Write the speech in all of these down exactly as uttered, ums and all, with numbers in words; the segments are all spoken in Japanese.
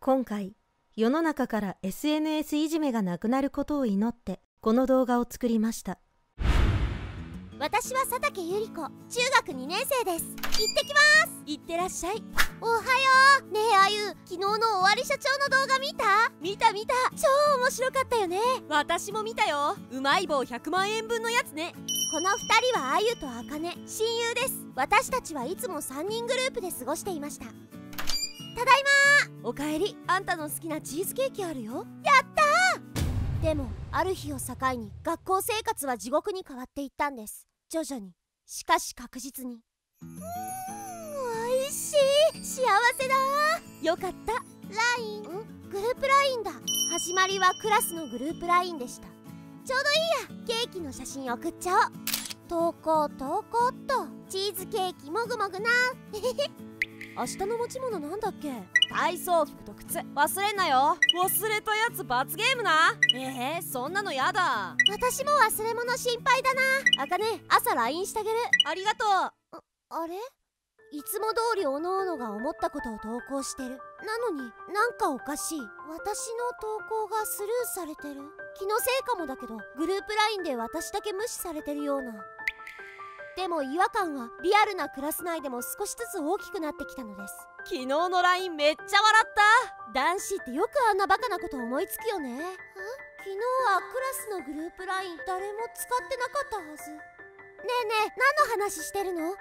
今回、世の中から エスエヌエス いじめがなくなることを祈って、この動画を作りました。 私は佐竹ゆり子、中学にねん生です。行ってきます。 いってらっしゃい。 おはよう。ねえあゆ、昨日の終わり社長の動画見た？ 見た見た。 超面白かったよね。 私も見たよ。うまい棒ひゃくまんえんぶんのやつね。 このふたりはあゆとあかね、親友です。私たちはいつもさんにんグループで過ごしていました。ただいま。 おかえり。あんたの好きなチーズケーキあるよ。 やったー。でもある日を境に学校生活は地獄に変わっていったんです。徐々に、しかし確実に。うーん、おいしい。幸せだー。 よかった。 ライン、んグループラインだ。始まりはクラスのグループラインでした。ちょうどいいや、ケーキの写真送っちゃおう。投稿投稿っと。チーズケーキもぐもぐな。 明日の持ち物なんだっけ？体操服と靴忘れんなよ。忘れたやつ罰ゲームな。えー、そんなのやだ。 私も忘れ物心配だな。 あかね、朝 ライン してあげる。ありがとう。 あ、あれ？いつも通りおのおのが思ったことを投稿してる。なのになんかおかしい。私の投稿がスルーされてる。気のせいかもだけど、グループ ライン で私だけ無視されてるような。でも違和感はリアルなクラス内でも少しずつ大きくなってきたのです。 昨日の ライン めっちゃ笑った。 男子ってよくあんなバカなこと思いつくよね。昨日はクラスのグループ ライン 誰も使ってなかったはず。ねえねえ、何の話してるの？教えてよ。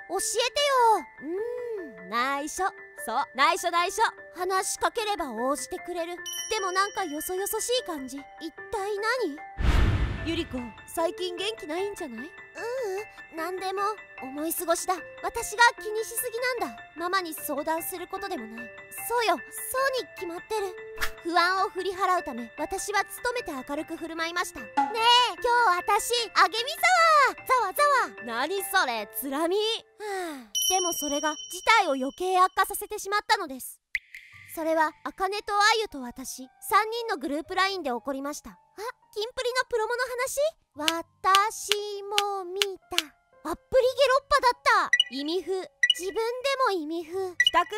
うーん、内緒。そう、内緒内緒。 話しかければ応じてくれる。でもなんかよそよそしい感じ。一体何？ ゆり子、最近元気ないんじゃない？ ううん、なんでも。思い過ごしだ。私が気にしすぎなんだ。ママに相談することでもない。そうよ、そうに決まってる。不安を振り払うため、私は努めて明るく振る舞いました。ねえ、今日私あげみざわざわざわ。 何それ、つらみ。 はあ、でもそれが事態を余計悪化させてしまったのです。それはあかねとあゆと私さんにんのグループ ライン で起こりました。あ、キンプリのプロモの話？私も見た。アップリゲロッパだった。意味不。自分でも意味不。 帰宅った。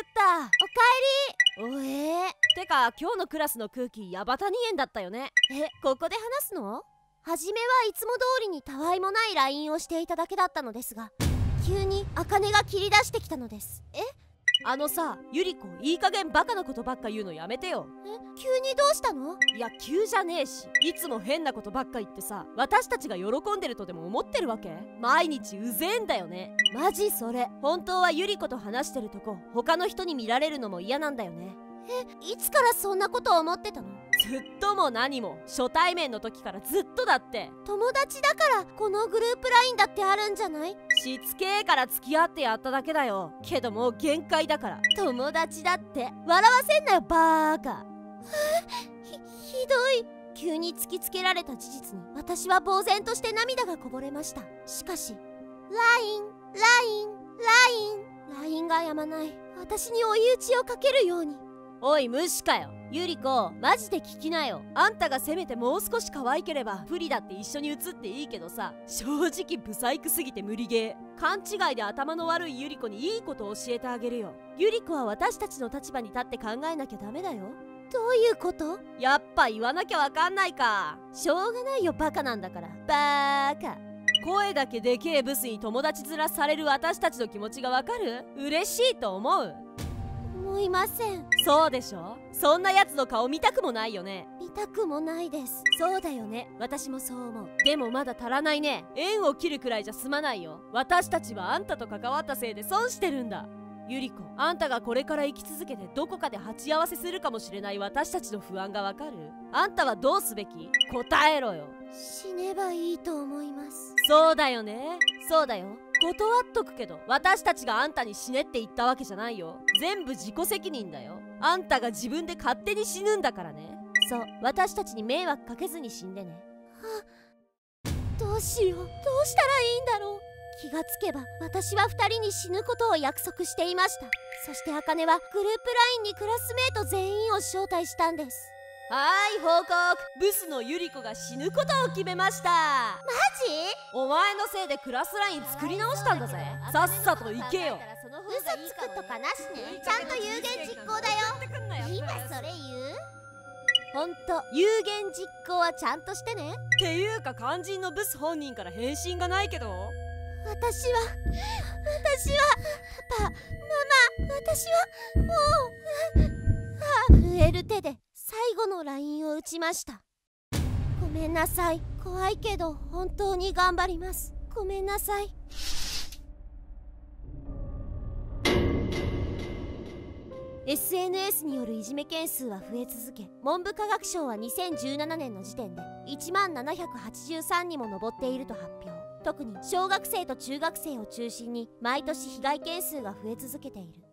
おかえり。おえー、 てか今日のクラスの空気ヤバタニエンだったよね。 え、ここで話すの？はじめはいつも通りにたわいもない ライン をしていただけだったのですが、急にあかねが切り出してきたのです。え？ あのさ、ゆり子、いい加減バカなことばっか言うのやめてよ。 え、急にどうしたの？ いや、急じゃねえし、いつも変なことばっか言ってさ、私たちが喜んでるとでも思ってるわけ？毎日うぜえんだよね。マジそれ。本当はゆり子と話してるとこ他の人に見られるのも嫌なんだよね。 え、いつからそんなこと思ってたの？ ずっとも何も、初対面の時からずっとだって。 友達だからこのグループ ライン だってあるんじゃない？ しつけえから付き合ってやっただけだよ。けどもう限界だから。友達だって笑わせんなよバーカ。 ひ、ひどい。急に突きつけられた事実に私は呆然として涙がこぼれました。しかし ライン、ライン、ライン、ライン がやまない。私に追い打ちをかけるように。 おい無視かよ。ゆり子、マジで聞きなよ。あんたがせめてもう少し可愛ければプリだって一緒に写っていいけどさ、正直ブサイクすぎて無理ゲー。勘違いで頭の悪いゆり子にいいことを教えてあげるよ。ゆり子は私たちの立場に立って考えなきゃダメだよ。 どういうこと？ やっぱ言わなきゃわかんないか。しょうがないよ、バカなんだから。バーカ。声だけでけえブスに友達面される私たちの気持ちがわかる？嬉しいと思う？ 思いません。 そうでしょ？そんなやつの顔見たくもないよね。 見たくもないです。 そうだよね、私もそう思う。でもまだ足らないね。縁を切るくらいじゃ済まないよ。私たちはあんたと関わったせいで損してるんだ。ゆり子、あんたがこれから生き続けてどこかで鉢合わせするかもしれない私たちの不安がわかる？あんたはどうすべき？答えろよ。 死ねばいいと思います。 そうだよね。そうだよ。断っとくけど、私たちがあんたに死ねって言ったわけじゃないよ。全部自己責任だよ。あんたが自分で勝手に死ぬんだからね。そう、私たちに迷惑かけずに死んでね。 はあ、どうしよう。どうしたらいいんだろう。気がつけば私はふたりに死ぬことを約束していました。そしてあかねはグループ ライン にクラスメート全員を招待したんです。 はーい、報告。ブスのゆり子が死ぬことを決めました。 マジ？ お前のせいでクラスライン作り直したんだぜ。さっさと行けよ。 嘘つくとかなしね。ちゃんと有言実行だよ。今それ言う？ ほんと有言実行はちゃんとしてね。 っていうか肝心のブス本人から返信がないけど。 私は私はパパママ、私はもうあ震える手で最後の ライン を打ちました。ごめんなさい。怖いけど本当に頑張ります。ごめんなさい。エスエヌエス によるいじめ件数は増え続け、文部科学省はにせんじゅうななねんの時点でいちまんななひゃくはちじゅうさんにも上っていると発表。特に小学生と中学生を中心に毎年被害件数が増え続けている。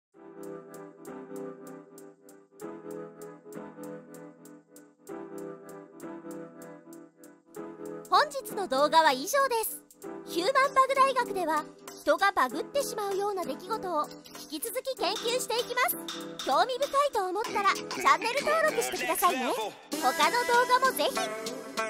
本日の動画は以上です。ヒューマンバグ大学では人がバグってしまうような出来事を引き続き研究していきます。興味深いと思ったらチャンネル登録してくださいね。他の動画もぜひ。